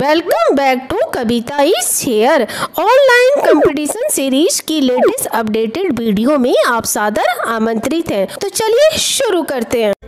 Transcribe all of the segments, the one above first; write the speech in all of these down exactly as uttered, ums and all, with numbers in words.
Welcome back to Kavita is here. Online competition series की latest updated video में आप सादर आमंत्रित हैं। तो चलिए शुरू करते हैं।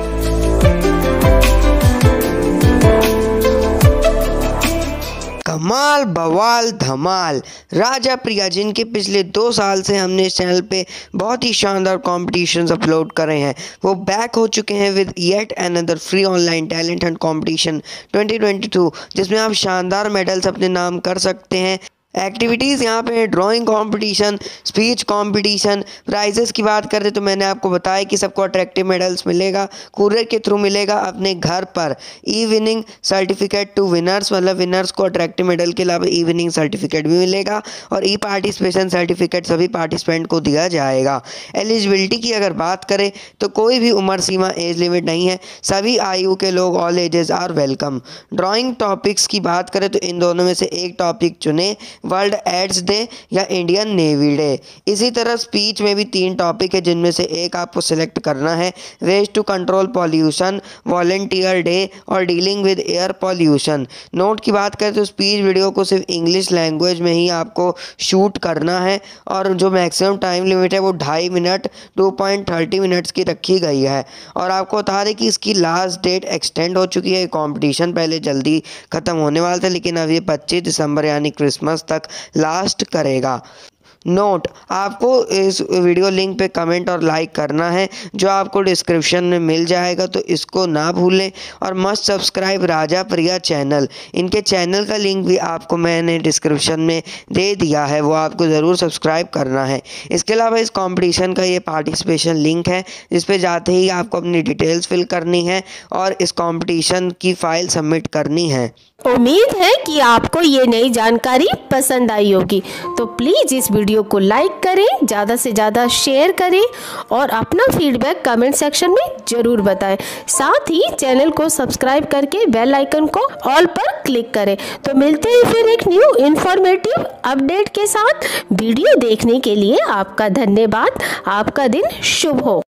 कमाल बवाल धमाल राजा प्रिया, जिनके पिछले दो साल से हमने इस चैनल पे बहुत ही शानदार कॉम्पिटिशन्स अपलोड करे हैं, वो बैक हो चुके हैं with yet another free online talent hunt competition twenty twenty two, जिसमें आप शानदार मेडल्स अपने नाम कर सकते हैं। एक्टिविटीज़ यहाँ पे drawing competition, speech competition. Prizes की बात करें तो मैंने आपको बताया कि सबको अट्रैक्टिव मेडल्स मिलेगा, कुरियर के थ्रू मिलेगा अपने घर पर। E winning certificate to winners, मतलब विनर्स को अट्रैक्टिव मेडल के अलावा ई विनिंग सर्टिफिकेट भी मिलेगा और ई पार्टिसिपेशन सर्टिफिकेट सभी पार्टिसिपेंट को दिया जाएगा। एलिजिबिलिटी की अगर बात करें तो कोई भी उम्र सीमा एज लिमिट नहीं है, सभी आयु के लोग, all ages are welcome. Drawing topics की बात करें तो इन दोनों में से एक टॉपिक चुने, वर्ल्ड एड्स डे या इंडियन नेवी डे। इसी तरह स्पीच में भी तीन टॉपिक है, जिनमें से एक आपको सिलेक्ट करना है, ways to control pollution, volunteer day और dealing with air pollution. Note की बात करें तो स्पीच वीडियो को सिर्फ इंग्लिश लैंग्वेज में ही आपको शूट करना है और जो मैक्सिमम टाइम लिमिट है वो ढाई minute two point thirty minutes की रखी गई है। और आपको बता दें कि इसकी लास्ट डेट एक्सटेंड हो चुकी है। कॉम्पिटिशन पहले जल्दी ख़त्म होने वाला था, लेकिन अब ये पच्चीस दिसंबर यानी क्रिसमस तक लास्ट करेगा। नोट, आपको इस वीडियो लिंक पे कमेंट और लाइक करना है, जो आपको डिस्क्रिप्शन में मिल जाएगा, तो इसको ना भूलें। और must subscribe Raja Priya channel, इनके चैनल का लिंक भी आपको मैंने डिस्क्रिप्शन में दे दिया है, वो आपको ज़रूर सब्सक्राइब करना है। इसके अलावा इस कंपटीशन का ये पार्टिसिपेशन लिंक है, जिस पे जाते ही आपको अपनी डिटेल्स फिल करनी है और इस कंपटीशन की फ़ाइल सबमिट करनी है। उम्मीद है कि आपको ये नई जानकारी पसंद आई होगी, तो प्लीज़ इस वीडियो को लाइक करें, ज़्यादा से ज़्यादा शेयर करें और अपना फीडबैक कमेंट सेक्शन में ज़रूर बताएं। साथ ही चैनल को सब्सक्राइब करके बेल आइकन को ऑल पर क्लिक करें। तो मिलते हैं फिर एक न्यू इन्फॉर्मेटिव अपडेट के साथ। वीडियो देखने के लिए आपका धन्यवाद। आपका दिन शुभ हो।